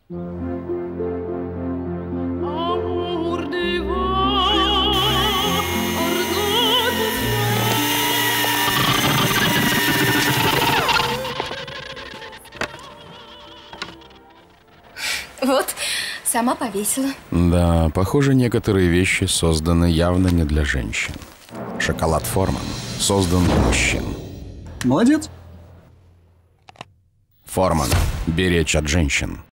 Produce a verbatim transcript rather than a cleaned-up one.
Вот, сама повесила. Да, похоже, некоторые вещи созданы явно не для женщин. Шоколад Форман создан для мужчин. Молодец. Форман. Беречь от женщин.